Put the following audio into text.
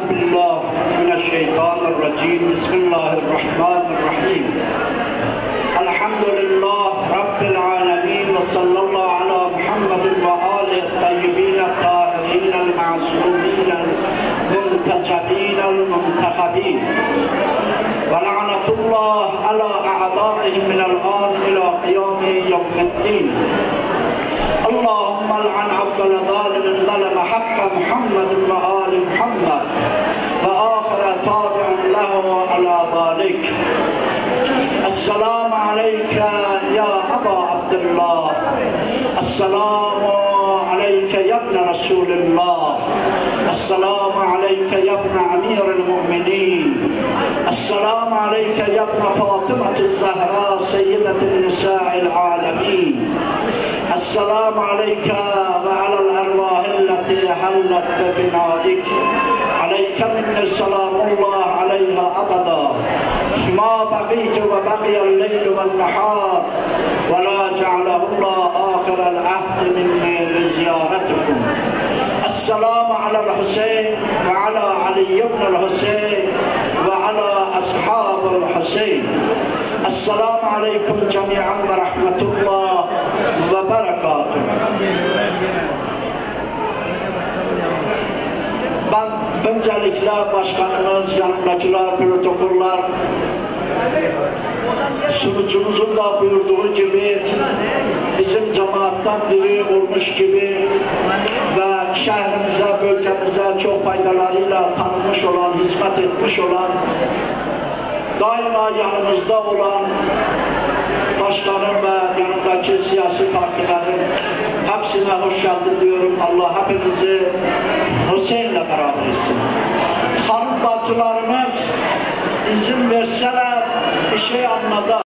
بالله من الشيطان الرجيم. بسم الله الرحمن الرحيم. الحمد لله رب العالمين، وصلى الله على محمد وآله الطيبين الطاهرين المعصومين المنتجبين المنتخبين، ولعنة الله على أعدائهم من الآن إلى قيام يوم الدين. اللهم العن أول ظالم ظلم حق محمد وآل محمد وآخر تابع له على ذلك. السلام عليك يا أبا عبد الله، السلام عليك يا ابن رسول الله، السلام عليك يا ابن أمير المؤمنين، السلام عليك يا ابن فاطمة الزهراء سيدة النساء العالمين، السلام عليك وعلى الأرواح التي حلت بفنائك، عليك مني سلام الله عليها أبدا ما بقيت وبقي الليل والنهار، ولا جعله الله آخر العهد مني لزيارتكم. السلام على الحسين وعلى علي بن الحسين وعلى أصحاب الحسين. السلام عليكم جميعا ورحمة الله وبركاته. Ben öncelikle başkanımız, yanındakiler, protokoller, sunucumuzun da buyurduğu gibi bizim cemaattan biri olmuş gibi ve şehrimize, bölgemize çok faydalarıyla tanınmış olan, hizmet etmiş olan, daima yanımızda olan başkanım ve yanındaki siyasi partilerin hepsine hoş geldin diyorum. Allah hepinizi Hüseyin'le beraber etsin. Hanım bacılarımız izin verseler bir şey anladı.